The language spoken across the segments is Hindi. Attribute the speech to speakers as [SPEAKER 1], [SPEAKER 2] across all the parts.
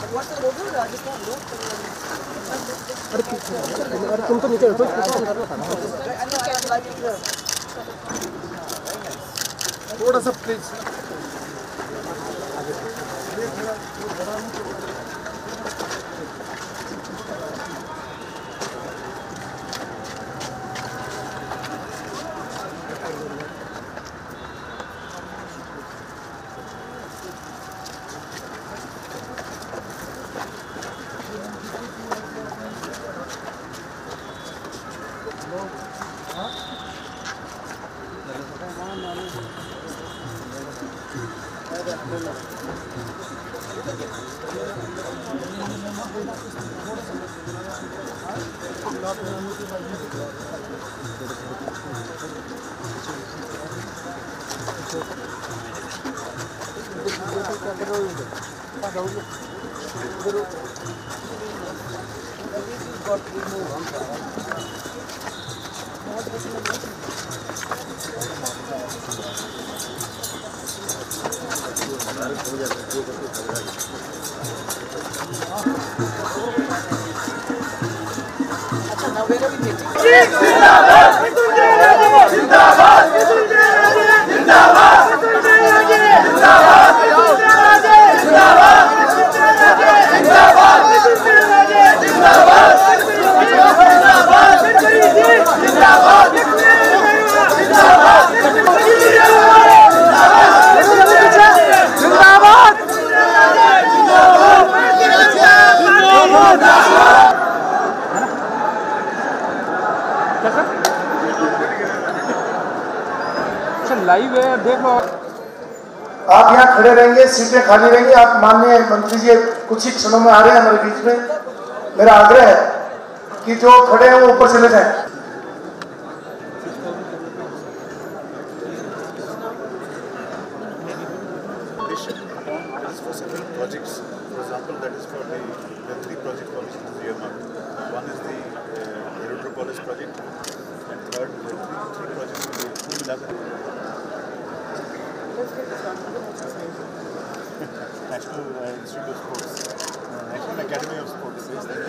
[SPEAKER 1] तुम तो नीचे
[SPEAKER 2] थोड़ा सा प्लीज।
[SPEAKER 1] लाइव है, देख लो।
[SPEAKER 2] आप यहाँ खड़े रहेंगे, सीटें खाली रहेंगी। आप माननीय मंत्री जी कुछ ही क्षणों में आ रहे हैं हमारे बीच में। मेरा आग्रह है कि जो खड़े हैं वो ऊपर चले जाएं।
[SPEAKER 3] National Institute of Sports, National Academy of Sports,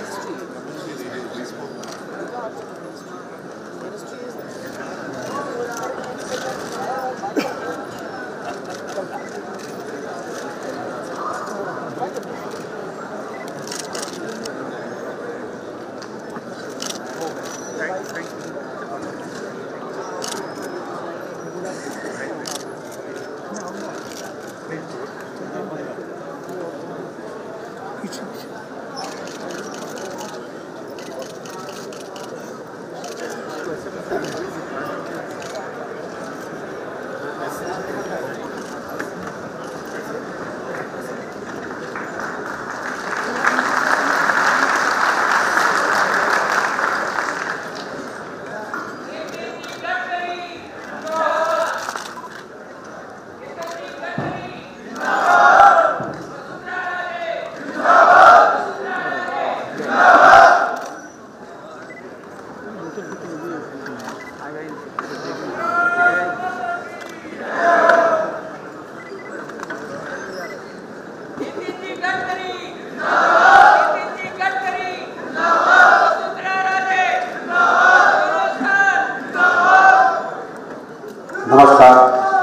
[SPEAKER 4] नमस्कार।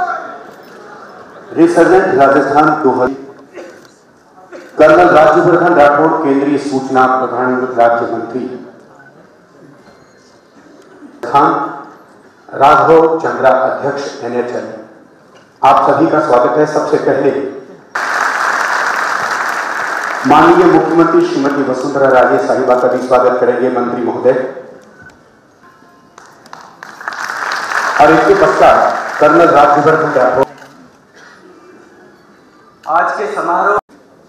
[SPEAKER 4] रिसर्जेंट राजस्थान 2000 कर्नल राज्यवर्धन राठौड़, केंद्रीय सूचना प्रधान राज्य मंत्री, राघव चंद्रा, अध्यक्ष NHL, आप सभी का स्वागत है। सबसे पहले माननीय मुख्यमंत्री श्रीमती वसुंधरा राजे साहिबा का भी स्वागत करेंगे मंत्री महोदय, और इसके पश्चात कर्नल राज्यवर्धन राठौड़। आज के समारोह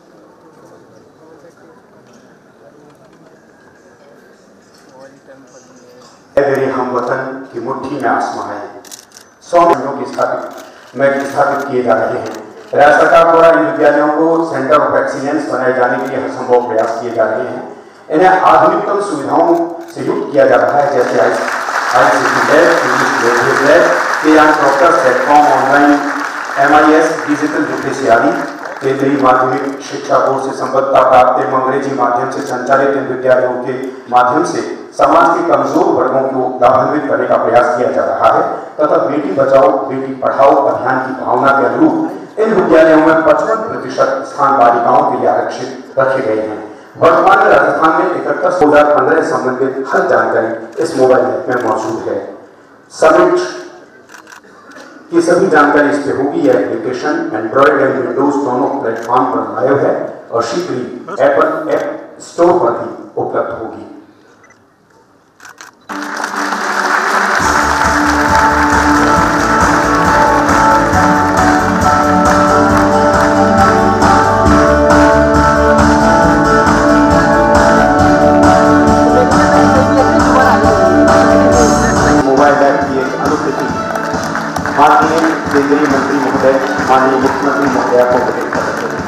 [SPEAKER 4] मेरे हमवतन की मुट्ठी में आसमां है। 100 महीनों की स्थापित किए जा रहे हैं। राज्य सरकार द्वारा इन विद्यालयों को सेंटर ऑफ एक्सीलेंस बनाए जाने के लिए हर संभव प्रयास किए जा रहे हैं। इन्हें आधुनिकतम सुविधाओं से युक्त किया जा रहा है, जैसे ICT lab, English lab, platform, online MIS, digital literacy आदि। केंद्रीय माध्यमिक शिक्षा बोर्ड से संबद्धता प्राप्त एवं अंग्रेजी माध्यम से संचालित इन विद्यालयों के माध्यम से समाज के कमजोर वर्गों को लाभान्वित करने का प्रयास किया जा रहा है तथा बेटी बचाओ बेटी पढ़ाओ अभियान की भावना के अनुरूप इन विद्यालयों में 55% स्थान बालिकाओं के लिए आरक्षित रखे गए हैं। वर्तमान में राजस्थान में 31/2015 संबंधित हर जानकारी इस मोबाइल ऐप में मौजूद है। समिट की सभी जानकारी इस पे होगी। यह एप्लीकेशन एंड्रॉइड एंड विंडोज दोनों प्लेटफॉर्म पर लाइव है और शीघ्र ही एप्पल ऐप स्टोर पर भी उपलब्ध होगी। माननीय केंद्रीय मंत्री महोदय, माननीय मुख्यमंत्री महोदय को प्रकट करते हैं।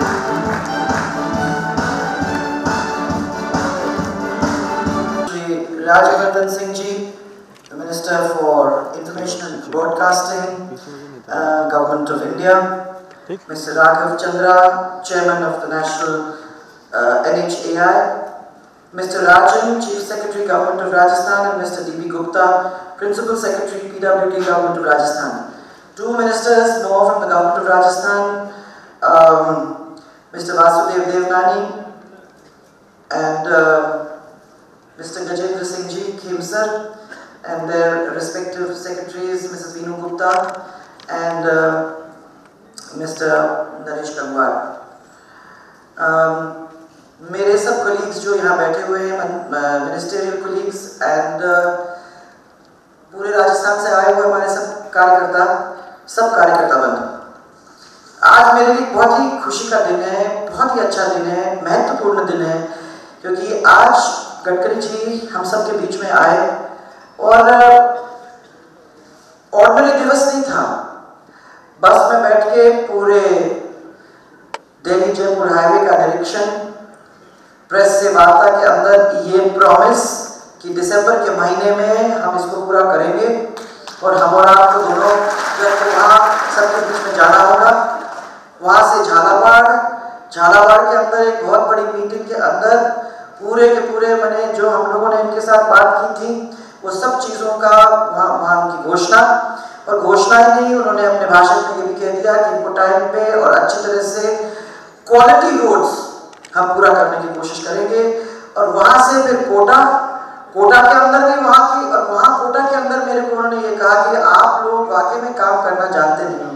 [SPEAKER 5] Shri Rajvardhan Singh ji, minister for information and broadcasting, government of India, mister Raghav Chandra, chairman of the national NHAI, Mr. Rajan, Chief Secretary, Government of Rajasthan, and Mr. D.B. Gupta, Principal Secretary, PWD, Government of Rajasthan. Two ministers more from the Government of Rajasthan, Mr. Vasundhara and Mr. Gajendra Singh Ji Khemsar, and their respective secretaries, Mrs. Veenu Gupta and Mr. Naresh Gangwar. मेरे सब कलीग्स जो यहाँ बैठे हुए हैं, मिनिस्ट्रियल कलीग्स एंड पूरे राजस्थान से आए हुए हमारे सब कार्यकर्ता बंधु, आज मेरे लिए बहुत ही खुशी का दिन है, बहुत ही अच्छा दिन है, महत्वपूर्ण दिन है, क्योंकि आज गडकरी जी हम सब के बीच में आए और ऑर्डिनरी दिवस नहीं था। बस में बैठ के पूरे दिल्ली जयपुर हाईवे का निरीक्षण, प्रेस से वार्ता के अंदर ये प्रॉमिस कि दिसंबर के महीने में हम इसको पूरा करेंगे और हम और आपको दोनों वहाँ सबके बीच में जाना होगा। वहाँ से झालावाड़ के अंदर एक बहुत बड़ी मीटिंग के अंदर पूरे के पूरे मैंने जो हम लोगों ने इनके साथ बात की थी वो सब चीज़ों का वहाँ उनकी घोषणा, और घोषणा ही नहीं, उन्होंने अपने भाषण में ये भी कह दिया कि इनको टाइम पे और अच्छी तरह से क्वालिटी रोड्स हम पूरा करने की कोशिश करेंगे। और वहां से फिर कोटा के अंदर भी वहां की, और वहां कोटा के अंदर मेरे को उन्होंने ये कहा कि आप लोग वाकई में काम करना जानते नहीं,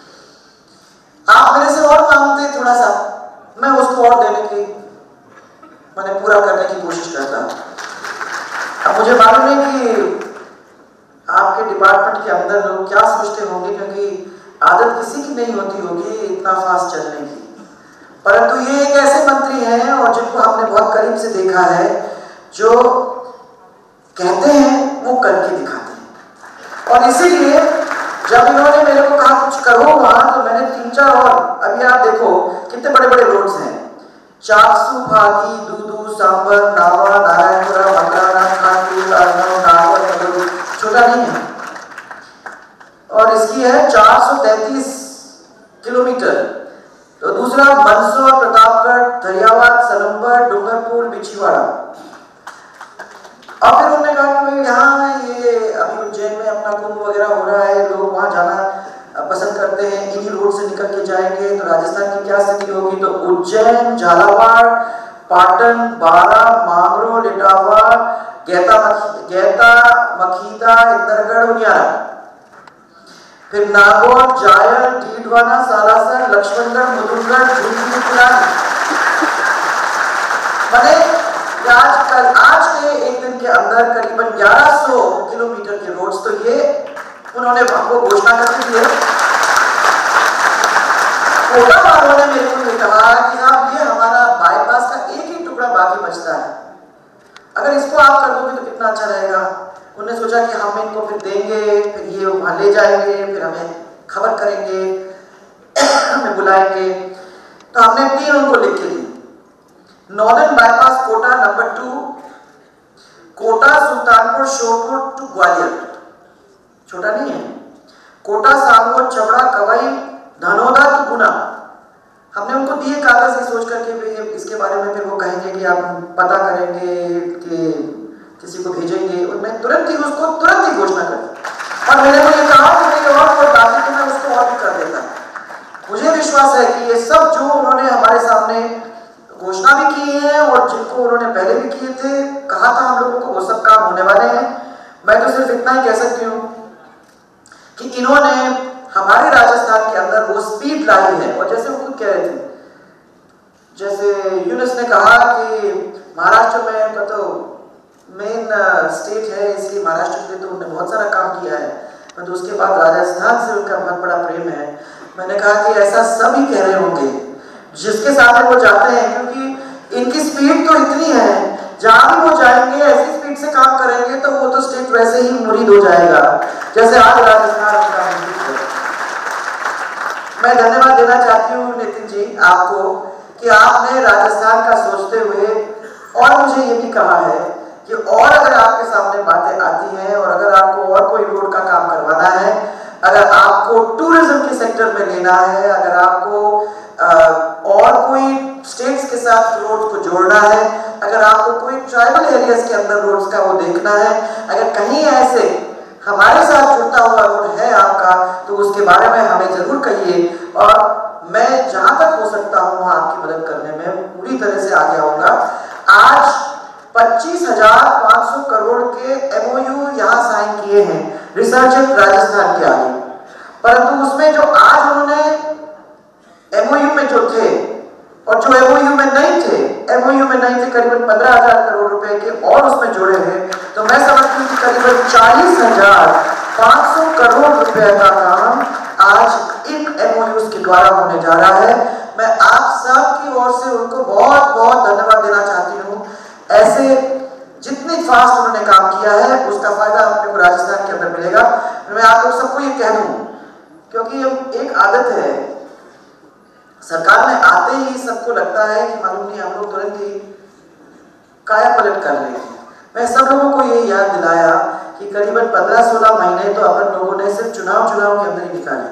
[SPEAKER 5] आप मेरे से और मांगते थोड़ा सा, मैं उसको और देने की मैंने पूरा करने की कोशिश करता। अब मुझे मालूम है कि आपके डिपार्टमेंट के अंदर लोग क्या सोचते होंगे, क्योंकि आदत किसी की नहीं होती होगी इतना फास्ट चलने की, परंतु ये एक ऐसे मंत्री हैं और जिनको हमने बहुत करीब से देखा है, जो कहते हैं वो करके दिखाते हैं। और इसीलिए जब इन्होंने मेरे को कहा कुछ करो वहां, तो मैंने 3-4 और अभी आप देखो कितने बड़े बड़े रोड्स हैं, चाकसू, भागी, दूदू, सांबर, नावा, नारायणपुरा, मकराना, खानपुर, नागौर, छोटा नहीं है। और इसकी है 433 किलोमीटर। तो दूसरा मंदसौर, प्रतापगढ़, धरियावाद, सलूम्बर, डूंगरपुर, बिछीवाड़ा। और फिर उन्होंने कहा कि भाई यहाँ ये अभी उज्जैन में अपना कुंभ वगैरह हो रहा है, लोग वहाँ जाना पसंद करते हैं, इन्हीं रोड से निकल के जाएंगे तो राजस्थान की क्या स्थिति होगी। तो उज्जैन, झालावाड़, पाटन, बारा, मांगरो, इटावा, गैता, मखीदा, इंदरगढ़, उनियारा, फिर नागौर, जायल, डीडवाना, सालासर, लक्ष्मणगढ़, मुदुरगढ़, मैंने आज के एक दिन के अंदर करीबन 1100 किलोमीटर के रोड्स, तो ये उन्होंने हमको घोषणा करके दिए। कोटा वालों ने मेरे को कहा कि साहब ये हमारा बाईपास का एक ही टुकड़ा बाकी बचता है, अगर इसको आप कर दोगे तो कितना अच्छा रहेगा। उन्होंने सोचा कि हम इनको फिर देंगे, फिर ये वहां ले जाएंगे, फिर हमें खबर करेंगे, हमें बुलाएंगे। तो हमने 3 उनको लिख के दी। Northern bypass Kota number 2, Kota Sultanpur Sheopur to Gwalior, छोटा नहीं है, कोटा सांगोर छबड़ा कवई धनोदा टू गुना, हमने उनको दिए कागज ये सोच करके भी इसके बारे में फिर वो कहेंगे कि आप पता करेंगे कि किसी को भेजेंगे, और मैं तुरंत ही घोषणा कर दी। और मैंने को ये कहा कि मेरी और कोई बात है तो मैं उसको और भी कर देता। मुझे विश्वास है कि ये सब जो उन्होंने हमारे सामने घोषणा भी की है और जिनको उन्होंने पहले भी किए थे, कहा था हम लोगों को, वो सब काम होने वाले हैं। मैं तो सिर्फ इतना ही कह सकती हूँ कि इन्होंने हमारे राजस्थान के अंदर वो स्पीड लाई है। और जैसे वो खुद कह रहे थे, जैसे यूनुस ने कहा कि महाराष्ट्र में का तो मेन स्टेट है, इसलिए महाराष्ट्र के लिए तो उन्होंने बहुत सारा काम किया है, तो उसके बाद राजस्थान से उनका बहुत बड़ा प्रेम है। मैंने कहा कि ऐसा सभी कह रहे होंगे जिसके साथ वो जाते हैं, क्योंकि इनकी स्पीड तो इतनी है, जहां भी वो जाएंगे ऐसी स्पीड से काम करेंगे तो वो तो स्टेट वैसे ही मुरीद हो जाएगा जैसे आज राजस्थान का मुरीद है। मैं धन्यवाद देना चाहती हूँ नितिन जी आपको कि आपने राजस्थान का सोचते हुए और मुझे ये भी कहा है कि और अगर आपके सामने बातें आती हैं और अगर आपको और कोई रोड का काम करवाना है, अगर आपको टूरिज्म के सेक्टर में लेना है, अगर आपको और कोई स्टेट्स के साथ रोड को जोड़ना है, अगर आपको कोई ट्राइबल एरियाज के अंदर रोड्स का वो देखना है, अगर कहीं ऐसे हमारे साथ जुड़ता हुआ रोड है आपका, तो उसके बारे में हमें जरूर कहिए और मैं जहां तक हो सकता हूं आपकी मदद करने में पूरी तरह से आगे आऊंगा। आज 25,500 करोड़ के MOU यहां साइन किए हैं रिसर्च राजस्थान के आगे, परंतु उसमें जो आज उन्होंने MOU में जो थे और जो MOU में नहीं थे, करीबन 15,000 करोड़ रुपए के और उसमें जोड़े हैं, तो मैं समझती हूँ कि करीबन 40,500 करोड़ रुपए का काम आज इन MOUs के द्वारा होने जा रहा है। मैं आप सब की ओर से उनको बहुत बहुत धन्यवाद देना चाहती हूँ। ऐसे जितनी फास्ट उन्होंने काम किया है उसका फायदा अपने को राजस्थान के अंदर मिलेगा। मैं आप लोग सबको ये कह दूं, क्योंकि एक आदत है सरकार में आते ही सबको लगता है कि मालूम नहीं हम लोग तुरंत ही काया पलट कर लेंगे। मैं सब लोगों को ये याद दिलाया कि करीबन 15-16 महीने तो अपन लोगों ने सिर्फ चुनाव के अंदर ही निकाले,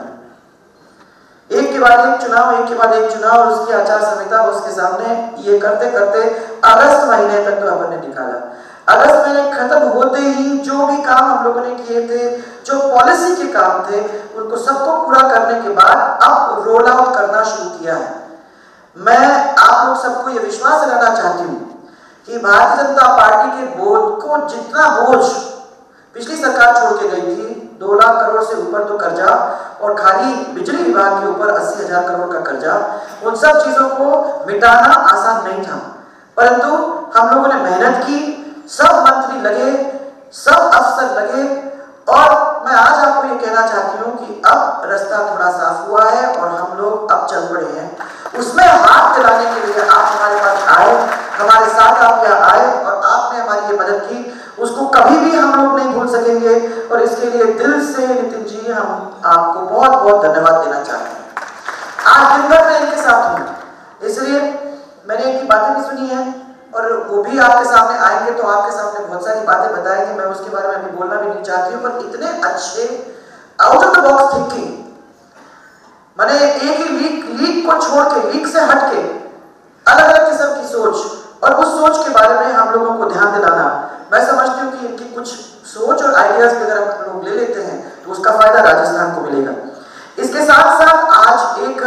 [SPEAKER 5] एक के बाद एक चुनाव और उसकी आचार संहिता उसके सामने, ये करते करते अगस्त महीने तक तो अपन ने निकाला। अगस्त महीने खत्म होते ही जो भी काम हम लोगों ने किए थे, जो पॉलिसी के काम थे, उनको सबको पूरा करने के बाद अब रोल आउट करना शुरू किया है। मैं आप लोग सबको ये विश्वास दिलाना चाहती हूँ कि भारतीय जनता पार्टी के बोर्ड को जितना बोझ पिछली सरकार छोड़ के गई थी, 2 लाख करोड़ से ऊपर तो कर्जा और खाली बिजली विभाग के ऊपर 80,000 करोड़ का कर्जा, उन सब चीजों को मिटाना आसान नहीं था, परंतु हम लोगों ने मेहनत की, सब मंत्री लगे, सब अफसर लगे और मैं आज आपको ये कहना चाहती हूँ कि अब रास्ता थोड़ा साफ हुआ है और हम लोग अब चल पड़े हैं। उसमें हाथ दिलाने के लिए आप हमारे पास आए, हमारे साथ आप यहाँ आए और आपने हमारी ये मदद की, उसको कभी भी हम लोग नहीं भूल सकेंगे और इसके लिए दिल से नितिन जी हम आपको बहुत बहुत धन्यवाद देना चाहते हैं। आज दिन भर मैं इनके साथ हूँ, इसलिए मैंने इनकी बातें भी सुनी है और वो भी आपके सामने आएंगे तो आपके सामने बहुत सारी बातें बताएंगे। मैं उसके बारे में अभी बोलना भी नहीं चाहती हूँ, पर इतने अच्छे out of the box thinking, मैंने एक ही लीक को छोड़ के, लीक से हट के अलग अलग किस्म की सोच और उस सोच के बारे में हम लोगों को ध्यान दिलाना, मैं समझती हूँ कि इनकी कुछ सोच और आइडियाज भी अगर हम लोग ले लेते हैं तो उसका फायदा राजस्थान को मिलेगा। इसके साथ साथ आज एक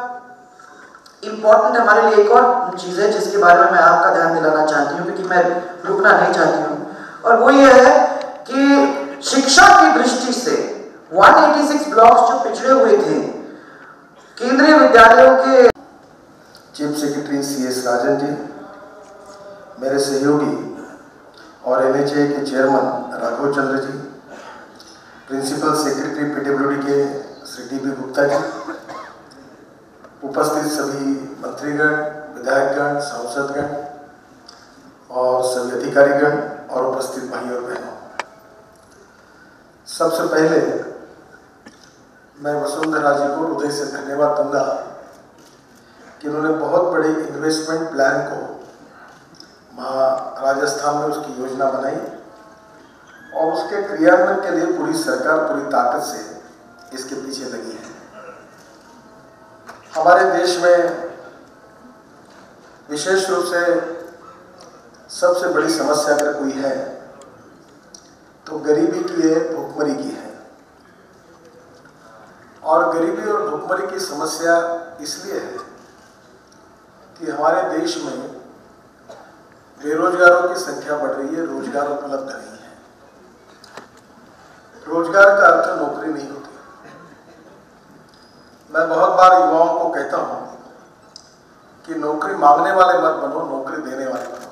[SPEAKER 5] इम्पॉर्टेंट हमारे लिए एक और चीज़ है जिसके बारे में मैं आपका ध्यान दिलाना चाहती हूँ, क्योंकि मैं रुकना नहीं चाहती हूँ, और वो ये है कि शिक्षा की दृष्टि से 186 ब्लॉक्स जो पिछड़े हुए थे, केंद्रीय विद्यालयों के
[SPEAKER 2] chief secretary CS Rajan ji, मेरे सहयोगी और NHA के chairman Raghav Chandra ji, principal secretary PWD के श्री DB गुप्ता जी, उपस्थित सभी मंत्रीगण, विधायकगण, सांसदगण और सभी अधिकारीगण और उपस्थित भाई और बहनों, सबसे पहले मैं वसुंधरा जी को हृदय से धन्यवाद दूंगा कि उन्होंने बहुत बड़े इन्वेस्टमेंट प्लान को राजस्थान में उसकी योजना बनाई और उसके क्रियान्वयन के लिए पूरी सरकार पूरी ताकत से इसके पीछे लगी है। हमारे देश में विशेष रूप से सबसे बड़ी समस्या अगर कोई है तो गरीबी की है, भुखमरी की है। और गरीबी और भुखमरी की समस्या इसलिए है कि हमारे देश में बेरोजगारों की संख्या बढ़ रही है, रोजगार उपलब्ध नहीं है। रोजगार का अर्थ नौकरी नहीं होती। मैं बहुत बार युवाओं को कहता हूं कि नौकरी मांगने वाले मत बनो, नौकरी देने वाले बनो।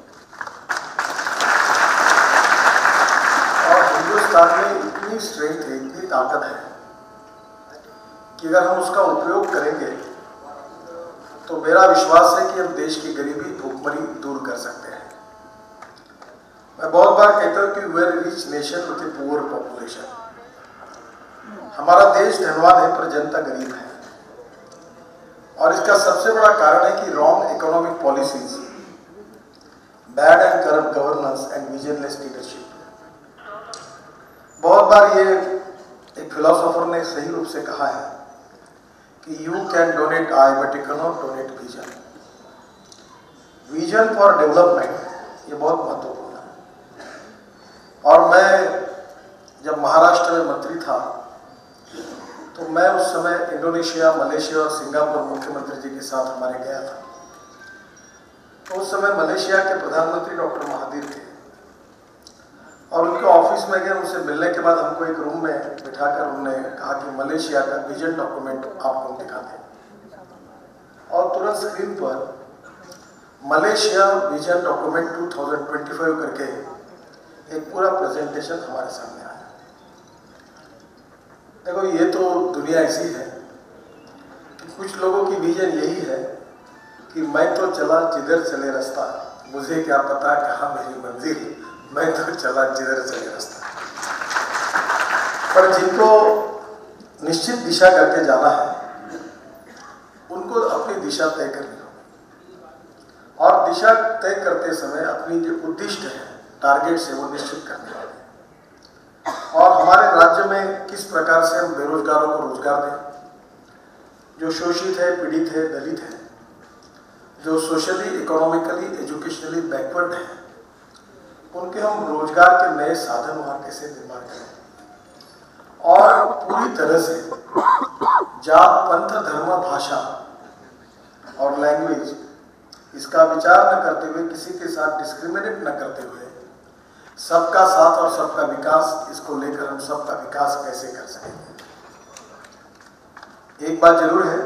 [SPEAKER 2] और हिंदुस्तान में इतनी स्ट्रेंथ है, इतनी ताकत है कि अगर हम उसका उपयोग करेंगे तो मेरा विश्वास है कि हम देश की गरीबी, भुखमरी दूर कर सकते हैं। मैं बहुत बार कहता हूं कि we are rich nation with a poor population. हमारा देश धनवान है पर जनता गरीब है, और इसका सबसे बड़ा कारण है कि wrong economic policies, bad and corrupt governance and visionless leadership. बहुत बार ये एक फिलोसोफर ने सही रूप से कहा है कि you can donate eye but you can not donate vision. Vision for development ये बहुत महत्वपूर्ण है। और मैं जब महाराष्ट्र में मंत्री था तो मैं उस समय इंडोनेशिया, मलेशिया और सिंगापुर मुख्यमंत्री जी के साथ हमारे गया था। तो उस समय मलेशिया के प्रधानमंत्री डॉक्टर महादीर थे, और उनके ऑफिस में गए। उनसे मिलने के बाद हमको एक रूम में बिठाकर उन्होंने कहा कि मलेशिया का विजन डॉक्यूमेंट आपको दिखा दें। और तुरंत स्क्रीन पर मलेशिया विजन डॉक्यूमेंट 2025 करके एक पूरा प्रेजेंटेशन हमारे सामने आया। देखो, ये तो दुनिया ऐसी है कि कुछ लोगों की विजन यही है कि मैं तो चला जिधर चले रास्ता, मुझे क्या पता कहाँ मेरी मंजिल, मैं तो चला जिधर चले रास्ता। पर जिनको निश्चित दिशा करके जाना है उनको अपनी दिशा तय करनी होगी, और दिशा तय करते समय अपनी जो उद्दिष्ट है, टारगेट है, वो निश्चित करने होंगे। और हमारे राज्य में किस प्रकार से हम बेरोजगारों को रोजगार दें, जो शोषित है, पीड़ित है, दलित है, जो सोशली, इकोनॉमिकली, एजुकेशनली बैकवर्ड है, उनके हम रोजगार के नए साधन वहां कैसे निर्माण करें, और पूरी तरह से जात, पंथ, धर्म, भाषा और लैंग्वेज इसका विचार न करते हुए, किसी के साथ डिस्क्रिमिनेट न करते हुए, सबका साथ और सबका विकास, इसको लेकर हम सबका विकास कैसे कर सकेंगे। एक बात जरूर है,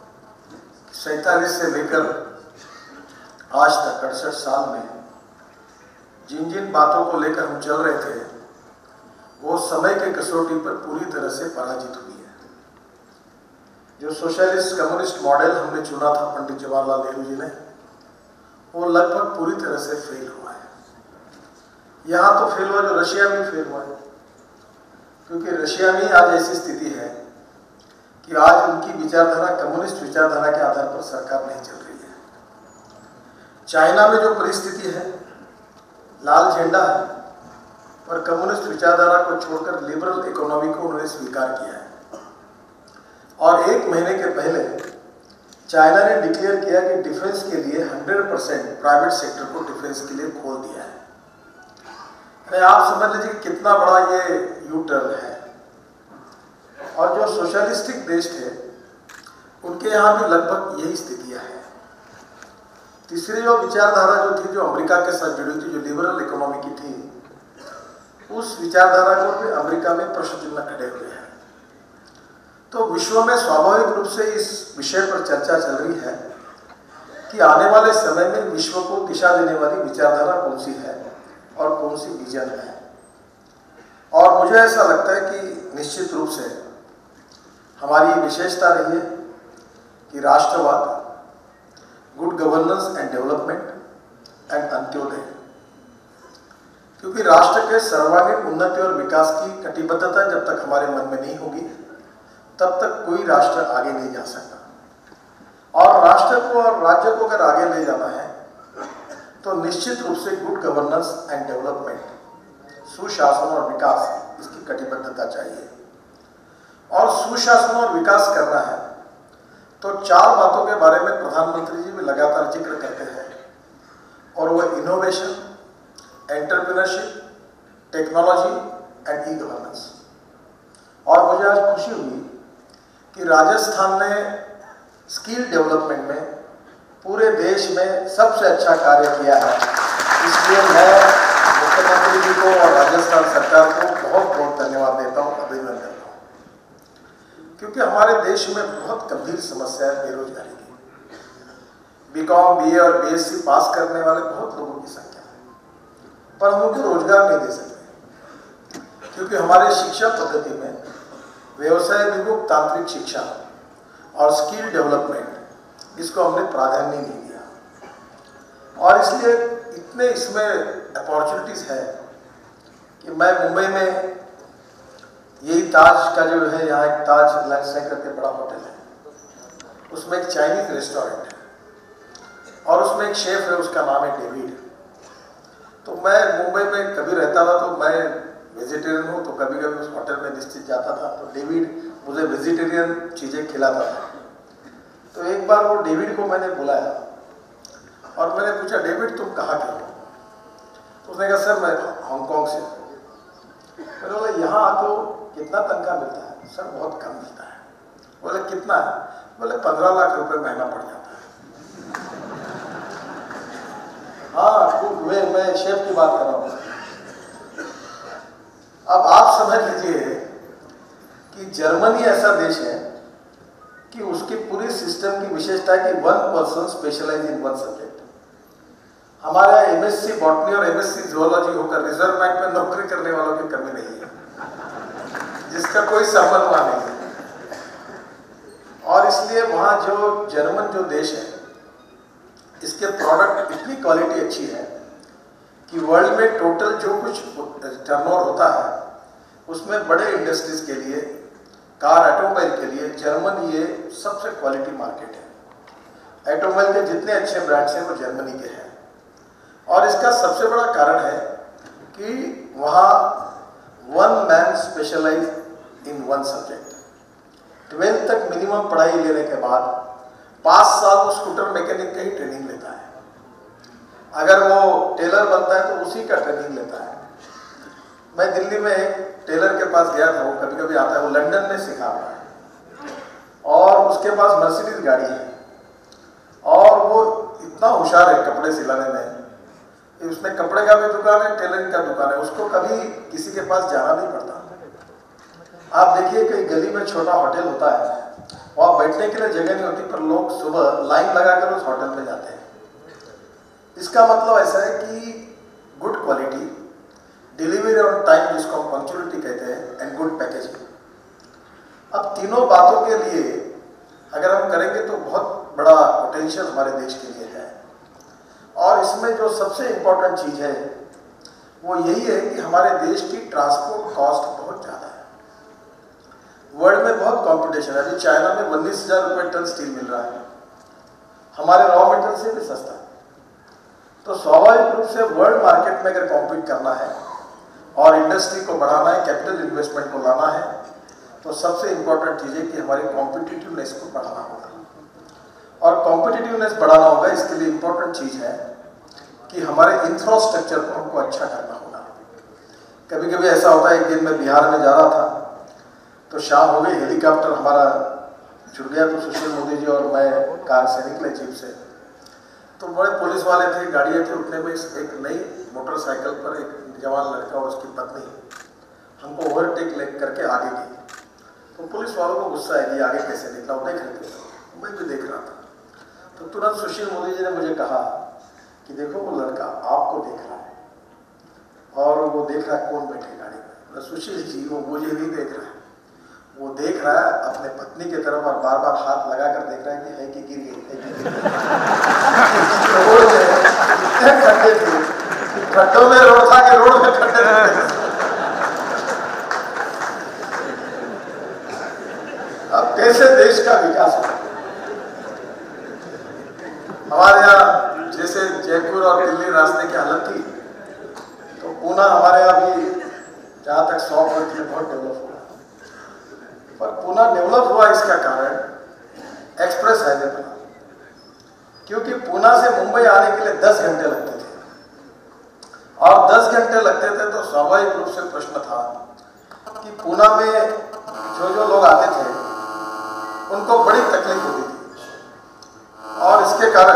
[SPEAKER 2] 47 से लेकर आज तक 68 साल में जिन जिन बातों को लेकर हम चल रहे थे वो समय के कसौटी पर पूरी तरह से पराजित हुई है। जो सोशलिस्ट कम्युनिस्ट मॉडल हमने चुना था पंडित जवाहरलाल नेहरू जी ने, वो लगभग पूरी तरह से फेल हुआ है। यहाँ तो फेल हुआ जो रशिया में फेल हुआ है, क्योंकि रशिया में आज ऐसी स्थिति है कि आज उनकी विचारधारा कम्युनिस्ट विचारधारा के आधार पर सरकार नहीं चल रही है। चाइना में जो परिस्थिति है, लाल झंडा है, पर कम्युनिस्ट विचारधारा को छोड़कर लिबरल इकोनॉमी को उन्होंने स्वीकार किया है। और एक महीने के पहले चाइना ने डिक्लेयर किया कि डिफेंस के लिए 100% प्राइवेट सेक्टर को डिफेंस के लिए खोल दिया है। आप समझ लीजिए कितना बड़ा ये यू टर्न है। और जो सोशलिस्टिक देश थे उनके यहाँ भी लगभग यही स्थितियां हैं। तीसरी जो विचारधारा जो थी, जो अमेरिका के साथ जुड़ी थी, जो लिबरल इकोनॉमी की थी, उस विचारधारा को भी अमेरिका में प्रश्न चिन्ह खड़े हुए हैं। तो विश्व में स्वाभाविक रूप से इस विषय पर चर्चा चल रही है कि आने वाले समय में विश्व को दिशा देने वाली विचारधारा कौन सी है और कौन सी विजन है। और मुझे ऐसा लगता है कि निश्चित रूप से हमारी विशेषता रही है कि राष्ट्रवाद, good governance and development and अंत्योदय, क्योंकि राष्ट्र के सर्वांगीण उन्नति और विकास की कटिबद्धता जब तक हमारे मन में नहीं होगी तब तक कोई राष्ट्र आगे नहीं जा सकता। और राष्ट्र को और राज्य को अगर आगे ले जाना है तो निश्चित रूप से गुड गवर्नेंस एंड डेवलपमेंट, सुशासन और विकास, इसकी कटिबद्धता चाहिए। और सुशासन और विकास करना है तो 4 बातों के बारे में प्रधानमंत्री जी भी लगातार जिक्र करते हैं, और वो innovation, entrepreneurship, technology and e governance. और मुझे आज खुशी हुई कि राजस्थान ने स्किल डेवलपमेंट में पूरे देश में सबसे अच्छा कार्य किया है। इसलिए मैं मुख्यमंत्री जी को और राजस्थान सरकार को बहुत बहुत धन्यवाद देता हूँ, अभिनंदन करता हूँ, क्योंकि हमारे देश में बहुत गंभीर समस्या है बेरोजगारी की। बीकॉम, बीए और बीएससी पास करने वाले बहुत लोगों की संख्या है, पर हम उनको रोजगार नहीं दे सकते, क्योंकि हमारे शिक्षा पद्धति में व्यवसाय विमुख तांत्रिक शिक्षा और स्किल डेवलपमेंट, इसको हमने प्राधान्य नहीं दिया। और इसलिए इतने इसमें अपॉर्चुनिटीज है कि मैं मुंबई में यही ताज का जो है, यहाँ एक ताज लंच करके बड़ा होटल है, उसमें एक चाइनीज रेस्टोरेंट है और उसमें एक शेफ है, उसका नाम है डेविड। तो मैं मुंबई में कभी रहता था, तो मैं वेजिटेरियन हूँ, तो कभी कभी उस होटल में निश्चित जाता था, तो डेविड मुझे वेजिटेरियन चीज़ें खिलाता था। तो एक बार वो डेविड को मैंने बुलाया और मैंने पूछा, डेविड तुम कहाँ के हो? तो उसने कहा, सर मैं हांगकांग से हूँ। मैंने बोला, यहाँ आके कितना तनख्वाह मिलता है? सर बहुत कम मिलता है। बोले कितना है? बोले 15 लाख रुपए महीना पड़ जाता है। हाँ, मैं शेफ की बात कर रहा हूँ। अब आप समझ लीजिए कि जर्मनी ऐसा देश है कि उसकी पूरी सिस्टम की विशेषता है कि 1 पर्सन स्पेशलाइज इन 1 सब्जेक्ट। हमारे यहाँ एमएससी बॉटनी और एमएससी जूलॉजी होकर रिजर्व बैंक में नौकरी करने वालों की कमी नहीं है, जिसका कोई संबंध वहां नहीं है। और इसलिए वहां जो जर्मन जो देश है, इसके प्रोडक्ट इतनी क्वालिटी अच्छी है कि वर्ल्ड में टोटल जो कुछ टर्नओवर होता है उसमें बड़े इंडस्ट्रीज के लिए, कार ऑटोमोबाइल के लिए जर्मन ये सबसे क्वालिटी मार्केट है। ऑटोमोबाइल के जितने अच्छे ब्रांड्स हैं वो जर्मनी के हैं। और इसका सबसे बड़ा कारण है कि वहाँ 1 मैन स्पेशलाइज इन 1 सब्जेक्ट। 12th तक मिनिमम पढ़ाई लेने के बाद 5 साल वो स्कूटर मैकेनिक की ही ट्रेनिंग लेता है। अगर वो टेलर बनता है तो उसी का ट्रेनिंग लेता है। मैं दिल्ली में एक टेलर के पास गया था, वो कभी कभी आता है, वो लंदन में सिखा रहा है और उसके पास मर्सिडीज गाड़ी है और वो इतना होशियार है कपड़े सिलाने में कि उसने कपड़े का भी दुकान है, टेलरिंग का दुकान है, उसको कभी किसी के पास जाना नहीं पड़ता। आप देखिए कई गली में छोटा होटल होता है, वहाँ बैठने के लिए जगह नहीं होती, पर लोग सुबह लाइन लगाकर उस होटल में जाते हैं। इसका मतलब ऐसा है कि good quality, delivery on time जिसको हम पंक्चुअलिटी कहते हैं, एंड गुड पैकेजिंग। अब तीनों बातों के लिए अगर हम करेंगे तो बहुत बड़ा पोटेंशियल हमारे देश के लिए है। और इसमें जो सबसे इम्पोर्टेंट चीज़ है वो यही है कि हमारे देश की ट्रांसपोर्ट कॉस्ट बहुत ज़्यादा है। वर्ल्ड में बहुत कंपटीशन है। अभी चाइना में 19,000 रुपये टन स्टील मिल रहा है, हमारे रॉ मटेरियल से भी सस्ता है। तो स्वाभाविक रूप से वर्ल्ड मार्केट में अगर कॉम्पीट करना है और इंडस्ट्री को बढ़ाना है, कैपिटल इन्वेस्टमेंट को लाना है, तो सबसे इम्पोर्टेंट चीज़ है कि हमारी कॉम्पिटिटिवनेस को बढ़ाना होगा। और कॉम्पिटिटिवनेस बढ़ाना होगा, इसके लिए इम्पोर्टेंट चीज़ है कि हमारे इंफ्रास्ट्रक्चर को हमको अच्छा करना होगा। कभी कभी ऐसा होता है, एक दिन मैं बिहार में जा रहा था तो शाम हो गई, हेलीकॉप्टर हमारा छूट गया, तो सुशील मोदी जी और मैं कार से निकले जीप से, तो बड़े पुलिस वाले थे, गाड़ियाँ थी, उतने में एक नई मोटरसाइकिल पर एक जवान लड़का और उसकी पत्नी हमको ओवरटेक करके आगे गई। तो पुलिस वालों को गुस्सा है कि आगे कैसे निकला, वो देख रहे थे, मैं भी देख रहा था। तो तुरंत सुशील मोदी जी ने मुझे कहा कि देखो वो लड़का आपको देख रहा है और वो देख रहा है कौन बैठे गाड़ी में। सुशील जी वो मुझे नहीं देख रहा है, वो देख रहा है अपने पत्नी की तरफ और बार बार हाथ लगा कर देख रहा है कि है कि गिर गई, है कि गिर गई। इतने खड्डे थे, खड्डों में रोड था कि रोड में खड्डे थे। अब कैसे देश का विकास हो? हमारे यहाँ जैसे जयपुर और दिल्ली रास्ते की हालत थी, तो पूना हमारे यहाँ भी जहाँ तक 100 वर्ष में बहुत डेवलप हुआ। पर पूना डेवलप हुआ इसका कारण एक्सप्रेस हाईवे बना, क्योंकि पूना से मुंबई आने के लिए 10 घंटे लगते थे, और 10 घंटे लगते थे तो स्वाभाविक रूप से प्रश्न था कि पूना में जो लोग आते थे उनको बड़ी तकलीफ होती थी, और इसके कारण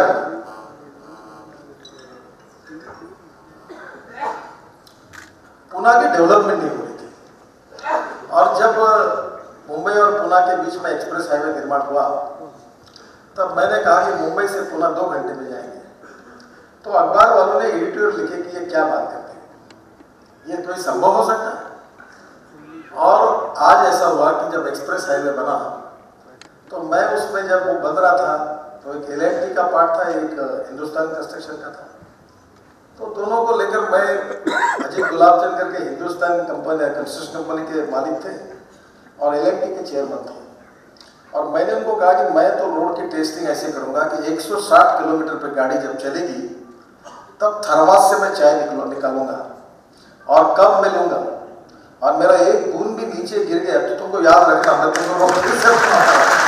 [SPEAKER 2] पूना की डेवलपमेंट नहीं हो रही थी। और जब मुंबई और पूना के बीच में एक्सप्रेस हाईवे निर्माण हुआ तब मैंने कहा कि मुंबई से पूना 2 घंटे में जाएंगे। तो अखबार वालों ने एडिटोरियल लिखे कि ये क्या बात करते हैं, ये कोई संभव हो सकता है। और आज ऐसा हुआ कि जब एक्सप्रेस हाईवे बना तो मैं उसमें जब वो बन रहा था तो एक L&T का पार्ट था, एक हिंदुस्तान कंस्ट्रक्शन का था। तो दोनों को लेकर मैं अजय गुलाबचंद करके हिंदुस्तान कंपनी कंस्ट्रक्शन कंपनी के मालिक थे और L&T के चेयरमैन थे, और मैंने उनको कहा कि मैं तो रोड की टेस्टिंग ऐसे करूंगा कि 160 किलोमीटर पे गाड़ी जब चलेगी तब थर्मास से मैं चाय निकालूंगा और कब मिलूंगा, और मेरा एक बूंद भी नीचे गिर गया तो तुमको याद रखना मैं तुमको रोक नहीं सकता।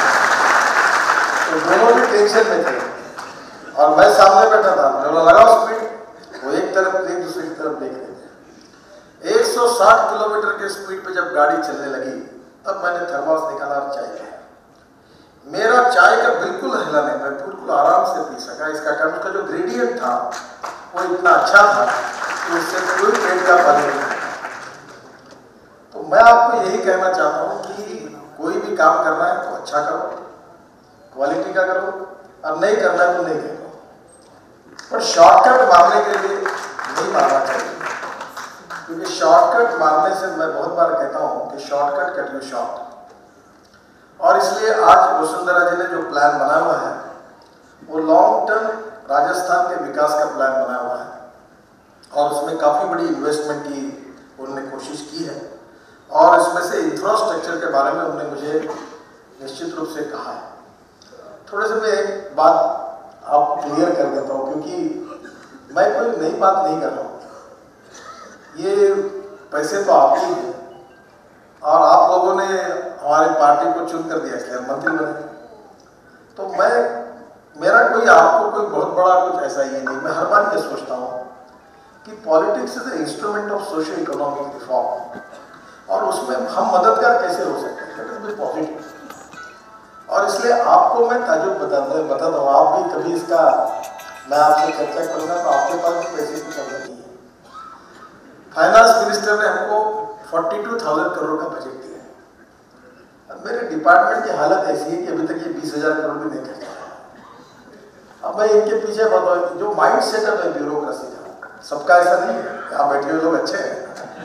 [SPEAKER 2] तो दोनों भी टेंशन में थे और मैं सामने बैठा था, मैंने लगाओ स्पीड, वो एक तरफ एक दूसरे की तरफ देख रहे थे। 160 किलोमीटर के स्पीड पे जब गाड़ी चलने लगी तब मैंने थर्मास निकाला और चाय पिया। मेरा चाय का बिल्कुल हिला नहीं, मैं बिल्कुल आराम से पी सका। इसका कारण उसका जो ग्रेडियंट था वो इतना अच्छा था कि उससे कोई पेट का फल नहीं। तो मैं आपको यही कहना चाहता हूँ कि कोई भी काम करना है तो अच्छा करो, क्वालिटी का करो, और नहीं करना है तो नहीं करो, पर शॉर्टकट मारने के लिए नहीं मारना चाहिए, क्योंकि शॉर्टकट मारने से मैं बहुत बार कहता हूँ कि शॉर्टकट कट यू शॉर्ट। और इसलिए आज वसुंधरा जी ने जो प्लान बनाया हुआ है वो लॉन्ग टर्म राजस्थान के विकास का प्लान बनाया हुआ है, और उसमें काफ़ी बड़ी इन्वेस्टमेंट की उन्होंने कोशिश की है, और इसमें से इंफ्रास्ट्रक्चर के बारे में उन्होंने मुझे निश्चित रूप से कहा है। थोड़े से मैं एक बात आपको क्लियर कर देता हूँ, क्योंकि मैं कोई नई बात नहीं कर रहा हूँ। ये पैसे तो आपके ही हैं, और आप लोगों ने हमारी पार्टी को चुन कर दिया कि मंत्री बने, तो मेरा कोई आपको कोई बहुत बड़ा कुछ ऐसा ही नहीं। मैं हर बार ये सोचता हूँ कि politics is the instrument of social economic reform, और उसमें हम मददगार कैसे हो सकते हैं, दैट इज पॉजिटिव। और इसलिए आपको मैं ताजुब बता दूँ, आप भी कभी इसका मैं आपसे चर्चा करूँगा तो आपके पास भी पैसे की कमी नहीं है। फाइनेंस मिनिस्टर ने हमको 42,000 करोड़ का बजट दिया है। अब मेरे डिपार्टमेंट की हालत ऐसी है कि अभी तक ये 20,000 करोड़ भी नहीं करता। अब मैं इनके पीछे बताऊँ, जो माइंड सेटअप है ब्यूरोक्रेसी का, सबका ऐसा नहीं है, यहाँ बैठे हुए लोग अच्छे हैं।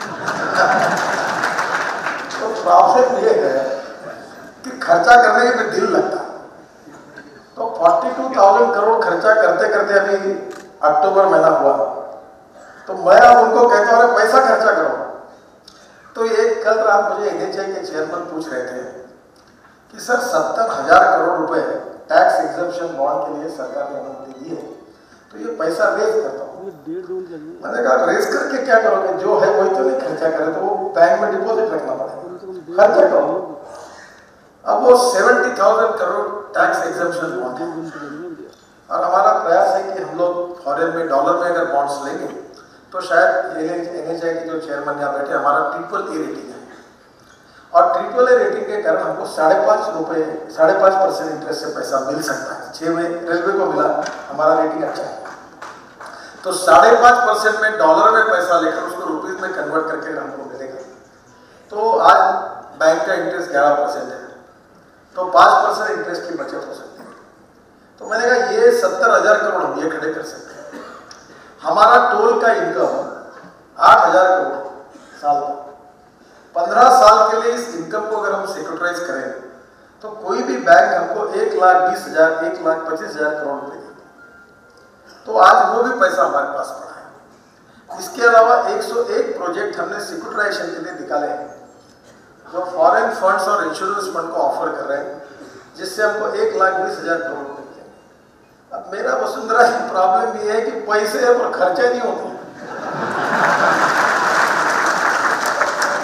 [SPEAKER 2] तो प्रॉब्लम ये है कि खर्चा करने में दिल लगता है। तो 42,000 करोड़ खर्चा करते करते अभी अक्टूबर महीना हुआ, तो मैं अब उनको कहता हूँ पैसा खर्चा करो। तो एक कल रात मुझे NHAI के चेयरमैन पूछ रहे थे कि सर 70,000 करोड़ रुपए टैक्स एग्जम्पशन बॉन्ड के लिए सरकार ने अनुमति दी है, तो ये पैसा रेज करता हूँ। मैंने कहा रेज करके क्या करोगे, जो है वही तो नहीं खर्चा करे, तो वो बैंक में डिपॉजिट रखना पड़ेगा, खर्चा करो। अब वो 70,000 करोड़ टैक्स एग्जम्पशन बॉन्ड है, और हमारा प्रयास है कि हम लोग फॉरेन में डॉलर में अगर बॉन्ड्स लेंगे तो शायद NHAI के जो चेयरमैन यहाँ बैठे, हमारा AAA रेटिंग है, और AAA रेटिंग के कारण हमको 5.5% इंटरेस्ट से पैसा मिल सकता है। 6 में रेलवे को मिला, हमारा रेटिंग अच्छा है, तो 5.5% में डॉलर में पैसा लेकर उसको रुपीज में कन्वर्ट करके हमको मिलेगा। तो आज बैंक का इंटरेस्ट 11% है, तो 5% इंटरेस्ट की बचत हो सकती है। तो मैंने कहा ये 70,000 करोड़ हम ये खड़े कर सकते हैं। हमारा टोल का इनकम 8,000 करोड़ साल का, 15 साल के लिए इस इनकम को अगर हम सिक्योरिटाइज करें तो कोई भी बैंक हमको 1,20,000 1,25,000 करोड़ रुपए देगा। तो आज वो भी पैसा हमारे पास पड़ा है। इसके अलावा 101 प्रोजेक्ट हमने सिक्योरिटाइजेशन के लिए निकाले हैं, जो फॉरेन फंड्स और इंश्योरेंस फंड को ऑफर कर रहे हैं, जिससे हमको 1,20,000 करोड़ रुपए मिलेंगे। अब मेरा वसुंधरा की प्रॉब्लम ये है कि पैसे है पर खर्चे नहीं होते,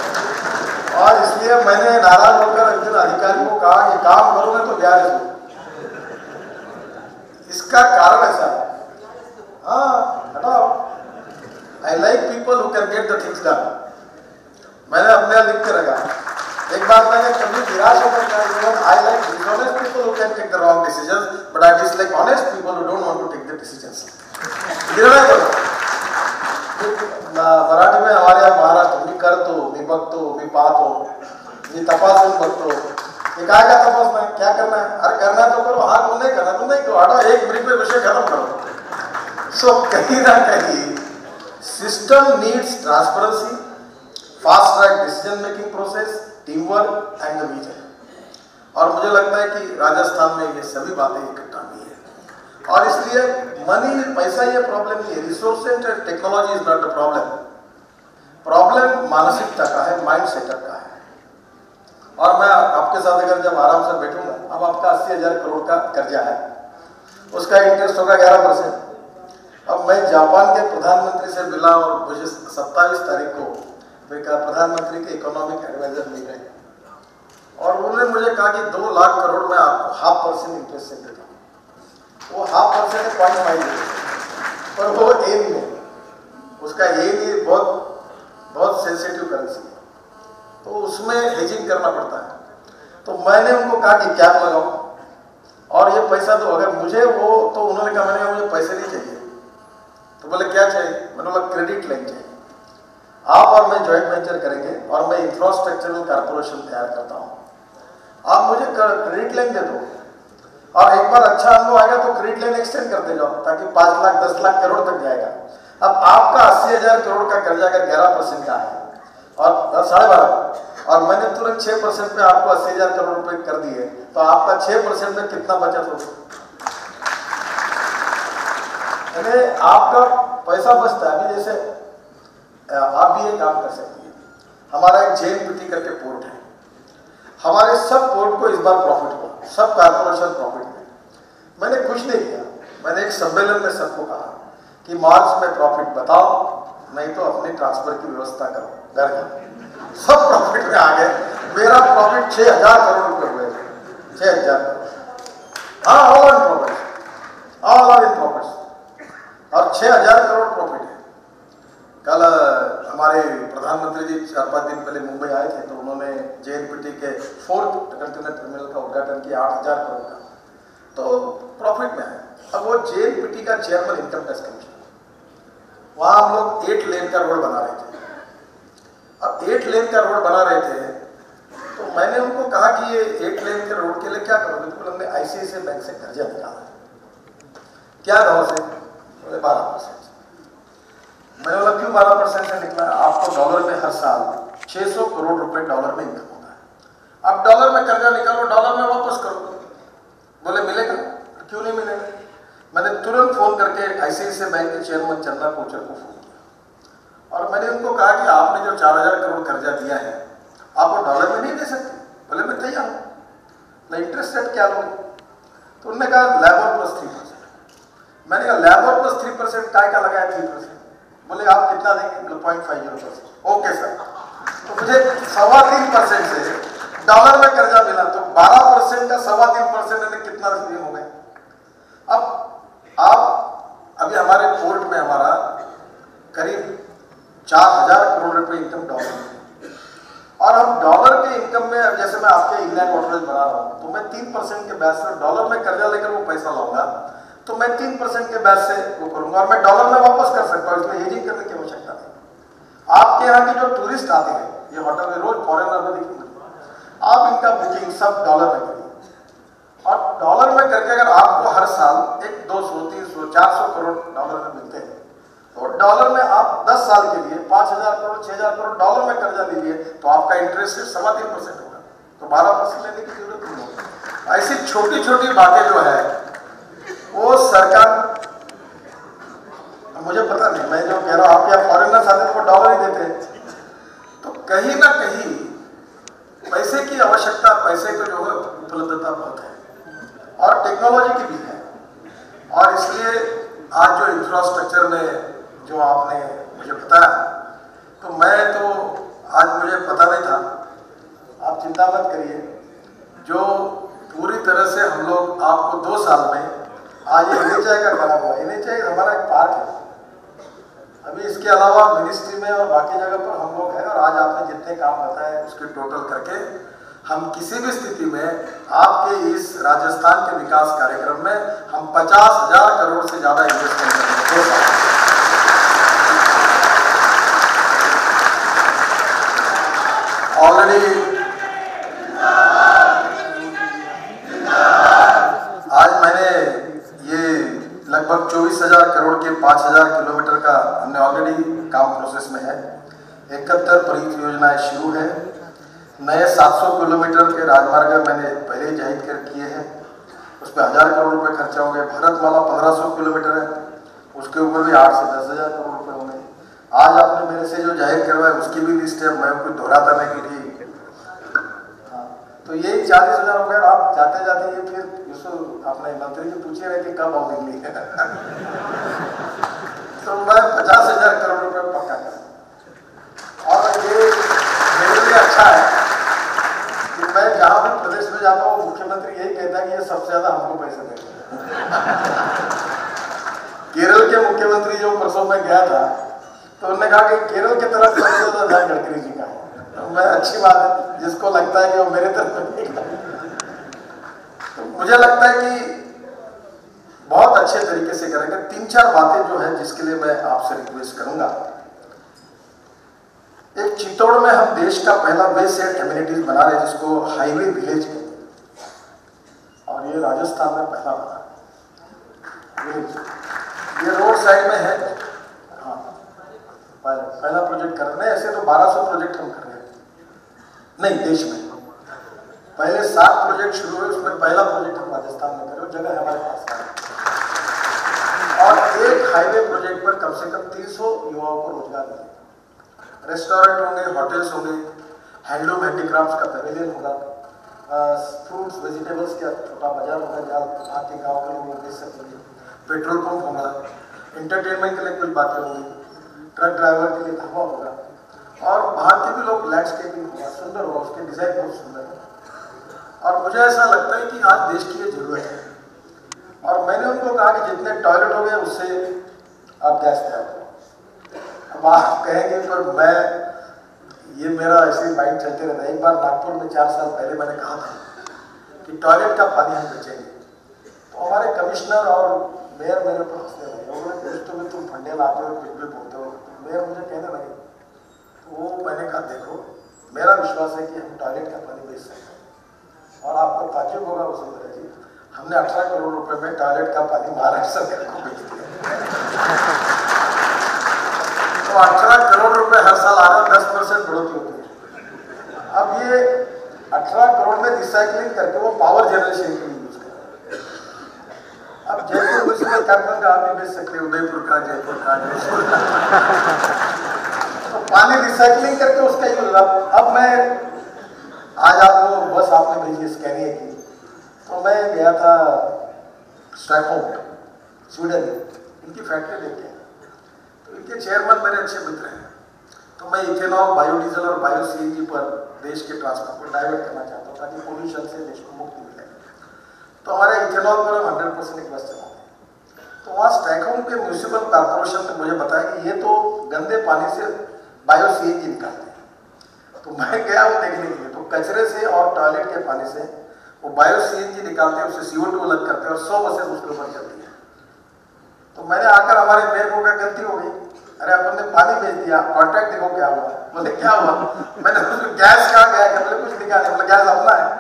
[SPEAKER 2] और इसलिए मैंने नाराज होकर एक दिन अधिकारी को कहा कि काम करोगे तो ब्याज दो, इसका कारण ऐसा है, हाँ हटाओ। I like people who can get the things done. मैंने अपने यहाँ लिख के रखा, एक बार मैंने कभी निराश होकर कहा, I like dishonest people who can take the wrong decisions, but I dislike honest people who don't want to take the decisions. निर्णय करो। मराठी में हमारे यहाँ महाराष्ट्र, मी करतो, मी बघतो, मी पाहतो, मी तपासून बघतो। ये काय का तपासना है, क्या करना है? अरे करना तो करो, हाँ को नहीं करना तो नहीं करो, हटाओ, एक मिनट में विषय खत्म करो। सो कहीं ना कहीं system needs transparency, fast track decision making process, team work and the vision. और मुझे लगता है कि राजस्थान में ये सभी बातें इकट्ठा हुई है। और इसलिए मनी, पैसा ये प्रॉब्लम नहीं है, resources and technology is not the problem. Problem मानसिकता का है, माइंड सेटअप का है। और मैं आपके साथ अगर जब आराम से बैठूंगा, अब आपका 80,000 करोड़ का कर्जा है, उसका इंटरेस्ट होगा 11%। अब मैं जापान के प्रधानमंत्री से मिला और मुझे 27 तारीख को प्रधानमंत्री के इकोनॉमिक एडवाइजर मिल रहे हैं और उन्होंने मुझे कहा कि 2 लाख करोड़ में आपको 0.5% इंटरेस्ट से देता हूँ। वो 0.5% है 0.5, पर वो एम में, उसका एम ये बहुत सेंसिटिव करेंसी है, तो उसमें हेजिंग करना पड़ता है। तो मैंने उनको कहा कि कैप लगाओ और ये पैसा दो, अगर मुझे वो, तो उन्होंने कहा मैंने मुझे पैसे नहीं चाहिए। तो बोले क्या चाहिए? मैंने बोला क्रेडिट लाइन चाहिए, आप और मैं जॉइंट वेंचर करेंगे और मैं इंफ्रास्ट्रक्चरल कारपोरेशन तैयार करता हूं, आप मुझे क्रेडिट लाइन दे दो और एक बार अच्छा अनुभव आएगा तो क्रेडिट लाइन एक्सटेंड करते जाओ ताकि 5 लाख 10 लाख करोड़ तक जाएगा। अब आपका 80,000 करोड़ का कर्जा अगर 11% का है और 12.5 और मैंने तुरंत 6% पे आपको 80,000 करोड़ रुपए कर दिए, तो आपका 6% में कितना बचत होगा? यानी आपका पैसा बचता है। अभी जैसे आप भी एक काम कर सकती हैं, हमारा एक जेएनपीटी करके पोर्ट है, हमारे सब पोर्ट को इस बार प्रॉफिट हुआ, सब कारपोरेशन प्रॉफिट में। मैंने कुछ नहीं किया, मैंने एक सम्मेलन में सबको कहा कि मार्च में प्रॉफिट बताओ, नहीं तो अपने ट्रांसफर की व्यवस्था करो घर में। सब प्रॉफिट में आ गए, मेरा प्रॉफिट 6,000 करोड़ रुपए हुए, 6,000 करोड़। हाँ, all in profit, all are in profit, और 6,000 करोड़ प्रॉफिट है। कल हमारे प्रधानमंत्री जी 4-5 दिन पहले मुंबई आए थे, तो उन्होंने जेएनपीटी के 4th कंटेनर टर्मिनल का उद्घाटन किया 8,000 करोड़ का, तो प्रॉफिट में है। अब वो जेएनपीटी का चेयरमैन इनकम टैक्स कमिश्नर, वहां हम लोग 8 लेन का रोड बना रहे थे। अब 8 लेन का रोड बना रहे थे, तो मैंने उनको कहा कि ये 8 लेन के रोड के लिए क्या करोगे? बिल्कुल, हमने आईसीआईसीआई बैंक से कर्जा निकाला। क्या दर से? बोले 12%। मैंने बोला क्यों 12% से निकला? आपको डॉलर में हर साल 600 करोड़ रुपए डॉलर में इनकम होता है, आप डॉलर में कर्जा निकालो, डॉलर में वापस करो। बोले मिलेगा? क्यों नहीं मिलेगा? मैंने तुरंत फोन करके आईसीआईसीआई बैंक के चेयरमैन चंदा कोचर को फोन किया और मैंने उनको कहा कि आपने जो 4,000 करोड़ कर्जा दिया है, आप वो डॉलर में नहीं दे सकते? बोले मैं तैयार हूँ, मैं इंटरेस्ट रेट क्या लूँगी? तो उन्होंने कहा लेबर प्लस 3%। मैंने कहा लेबर प्लस 3% काय का लगाया 3%? बोले आप कितना देंगे? बोले 0.50%। Okay sir. तो मुझे 3.25% से डॉलर में कर्जा मिला, तो 12% का 3.25% में कितना दिन हो गए? अब आप अभी हमारे पोर्ट में हमारा करीब 4,000 करोड़ रुपए इनकम डॉलर में, और हम डॉलर के इनकम में, अब जैसे मैं आपके इंग्लैंड वाटरवेज बना रहा हूँ, तो मैं 3% के ब्याज से डॉलर में कर्जा लेकर वो पैसा लाऊंगा, तो मैं 3% के ब्याज से वो करूंगा और मैं डॉलर में वापस कर सकता हूँ, इसमें हेजिंग करने की आवश्यकता नहीं। आपके यहाँ के जो टूरिस्ट आते हैं, ये होटल में रोज फॉरेनर में दिखेंगे, आप इनका बुकिंग सब डॉलर में करिए, और डॉलर में करके अगर आपको हर साल एक 200, 300, 400 करोड़ डॉलर में मिलते हैं, तो डॉलर में आप 10 साल के लिए 5,000 करोड़ 6,000 करोड़ डॉलर में कर्जा लीजिए, तो आपका इंटरेस्ट रेट 3.25% होगा, तो 12% लेने की जरूरत नहीं होगी। ऐसी छोटी छोटी बातें जो है वो सरकार, मुझे पता नहीं, मैं जो कह रहा हूँ, आपके यहाँ फॉरेनर्स आते हैं वो डॉलर ही देते हैं, तो कहीं ना कहीं पैसे की आवश्यकता, पैसे को जो है उपलब्धता बहुत है और टेक्नोलॉजी की भी है। और इसलिए आज जो इंफ्रास्ट्रक्चर में जो आपने मुझे बताया, तो मैं तो आज मुझे पता नहीं था, आप चिंता मत करिए, जो पूरी तरह से हम लोग आपको 2 साल में आज ये NHI का खराब हुआ। NHI हमारा एक पार्ट है। अभी इसके अलावा मिनिस्ट्री में और बाकी जगह पर हम लोग हैं, और आज आपने जितने काम बताए उसके टोटल करके हम किसी भी स्थिति में आपके इस राजस्थान के विकास कार्यक्रम में हम 50,000 करोड़ से ज्यादा इन्वेस्टमेंट करेंगे। ऑलरेडी आज मैंने ये लगभग 24,000 करोड़ के 5,000 किलोमीटर का हमने ऑलरेडी काम प्रोसेस में है। 71 परियोजनाएं शुरू है। नए 700 किलोमीटर के राजमार्ग मैंने पहले ही जाहिर कर किए हैं, उस पर 1,000 करोड़ रुपए खर्चा होंगे। भारतमाला 1500 किलोमीटर है, उसके ऊपर भी 8 से 10,000 करोड़ रुपए होंगे। आज आपने मेरे से जो जाहिर करवाया उसकी भी लिस्ट है, मैं कुछ दोहराता नहीं कि तो यही 40,000 हो गया। आप जाते जाते ये फिर अपने मंत्री जी पूछे रहे कि कब आओ दिल्ली तो मैं 50,000 करोड़ रुपए पक्का कर, और ये मेरे लिए अच्छा है कि मैं जहां भी प्रदेश में जाता हूँ मुख्यमंत्री यही कहता है कि ये सबसे ज्यादा हमको पैसे देंगे। केरल के मुख्यमंत्री जो परसों में गया था तो उन्होंने कहा कि केरल की तरफ सबसे ज्यादा ध्यान गडकरी जी का है। तो मैं अच्छी बात है, जिसको लगता है कि वो मेरे तरफ नहीं है। तो मुझे लगता है कि बहुत अच्छे तरीके से करेंगे। 3-4 बातें जो है जिसके लिए मैं आपसे रिक्वेस्ट करूंगा। एक चित्तौड़ में हम देश का पहला वेस्ट साइड एमिनिटीज बना रहे हैं जिसको हाईवे विलेज कहते हैं, और ये राजस्थान में पहला बना विलेज। ये रोड साइड में है। हाँ, पहला प्रोजेक्ट कर रहे हैं। ऐसे तो 1200 प्रोजेक्ट हम कर रहे हैं, नहीं देश में पहले 7 प्रोजेक्ट शुरू हुए, उसमें पहला प्रोजेक्ट हम राजस्थान में करें, जगह हमारे पास है। और एक हाईवे प्रोजेक्ट पर कम से कम 300 युवाओं को रोजगार मिलेगा। रेस्टोरेंट होंगे, होटल्स होंगे, हैंडलूम हैंडीक्राफ्ट का पेविलियन होगा, फ्रूट्स वेजिटेबल्स का छोटा बाजार होगा जहाँ आपके गाँव के लोग बेच सकेंगे, पेट्रोल पंप होगा, इंटरटेनमेंट के लिए कुछ बातें होंगी, ट्रक ड्राइवर के लिए ढाबा होगा, और बाहर के भी लोग लैंडस्केपिंग होगा, सुंदर होगा, उसके डिजाइन बहुत सुंदर है। और मुझे ऐसा लगता है कि आज देश की ये जरूरत है। और मैंने उनको कहा कि जितने टॉयलेट हो गए उससे आप गैस तैयार करो। अब आप कहेंगे तो मैं ये मेरा ऐसे माइंड चलते रहता है। एक बार नागपुर में 4 साल पहले मैंने कहा था कि टॉयलेट का पानी हम बेचेंगे, तो हमारे कमिश्नर और मेयर मेरे ऊपर हंसने लगे। तो तुम फंडे लाते हो, बिल्कुल बोलते हो। मेयर मुझे कहने लगे, तो वो मैंने कहा देखो मेरा विश्वास है कि हम टॉयलेट का पानी बेच सकते हैं। और आपको ताज्जुब होगा वसुंधरा जी, हमने 18 करोड़ रुपए में टॉयलेट का पानी महाराष्ट्र सरकार को बेच दिया। तो 18 करोड़ रुपए हर साल आ रहा, 10% बढ़ोतरी होती है। अब ये 18 करोड़ में रिसाइकलिंग करके वो पावर जनरेशन के लिए यूज कर। अब जयपुर म्यूनिसिपल कैपिटल का आप भी बेच सकते हो, उदयपुर का, जयपुर का, जयपुर का। तो पानी रिसाइकलिंग करके उसका यूज। अब मैं आज आपको बस आपने भेजी स्कैनिया की, तो मैं गया था स्टॉकहोम स्वीडन, इनकी फैक्ट्री देखे। तो इनके चेयरमैन मेरे अच्छे मित्र हैं। तो मैं इथेनॉल, बायोडीजल और बायो CNG पर देश के ट्रांसपोर्ट को डाइवर्ट करना चाहता हूँ ताकि पोल्यूशन से देश को मुक्ति मिले। तो हमारे इथेनॉल पर हम 100% इन्वेस्ट चलाते हैं। तो वहाँ स्टॉकहोम के म्यूनिसिपल कॉर्पोरेशन ने मुझे बताया कि ये तो गंदे पानी से बायो CNG निकालते हैं। तो मैं गया वो देखने के लिए। तो कचरे से और टॉयलेट के पानी से वो बायो CNG निकालते हैं, उससे CO2 अलग करते हैं और 100 बसें उसके ऊपर चलती है। तो मैंने आकर हमारे मेयर को कहा गलती हो गई, अरे अपन ने पानी भेज दिया, कॉन्ट्रैक्ट देखो क्या हुआ। बोले क्या हुआ? मैंने गैस कहाँ गया? बोले कुछ नहीं कहा, बोले गैस अपना है।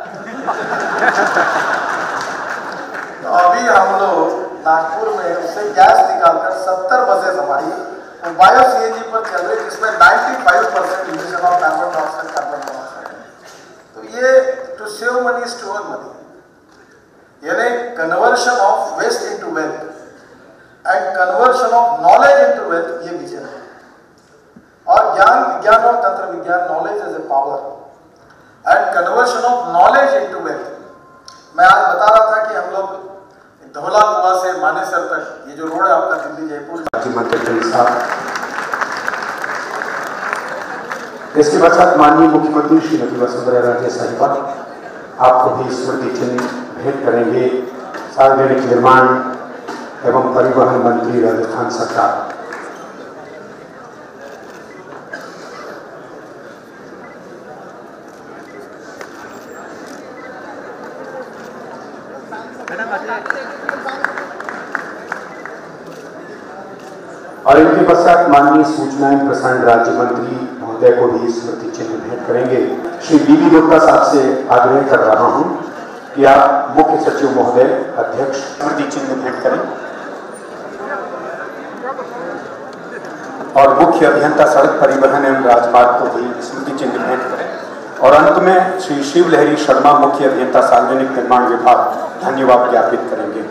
[SPEAKER 2] तो अभी हम लोग नागपुर में उससे गैस निकालकर 70 बसें हमारी वो बायो CNG पर चल रही, जिसमें 95% इमिशन ऑफ कार्बन डाइऑक्साइड है। तो ये to save money is to earn money, यानी conversion of waste into wealth and conversion of knowledge into wealth, ये विजन है। और ज्ञान विज्ञान और तंत्र विज्ञान, knowledge is a power and conversion of knowledge into wealth. मैं आज बता रहा था कि हम लोग धौला कुआं से मानेसर तक ये जो रोड है आपका दिल्ली जयपुर,
[SPEAKER 4] इसके पश्चात माननीय मुख्यमंत्री श्रीमती वसुंधरा राजे साहिबा आपको भी स्मृति चिन्ह भेंट करेंगे। सार्वजनिक निर्माण एवं परिवहन मंत्री राजस्थान सरकार। और इनके पश्चात माननीय सूचना एवं प्रसारण राज्य मंत्री महोदय को भी स्मृति चिन्ह भेंट करेंगे। श्री बीबी गुप्ता साहब से आग्रह कर रहा हूं कि आप मुख्य सचिव महोदय अध्यक्ष स्मृति चिन्ह भेंट करें और मुख्य अभियंता सड़क परिवहन एवं राजमार्ग को भी स्मृति चिन्ह भेंट करें और अंत में श्री शिव लहरी शर्मा मुख्य अभियंता सार्वजनिक निर्माण विभाग धन्यवाद ज्ञापित करेंगे।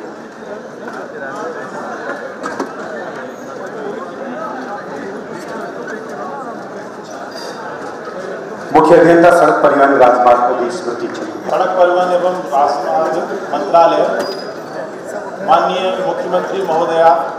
[SPEAKER 4] मुख्य अभियंता सड़क परिवहन राजमार्ग को भी स्मृति चिन्ह।
[SPEAKER 3] सड़क परिवहन एवं राजमार्ग मंत्रालय माननीय मुख्यमंत्री महोदया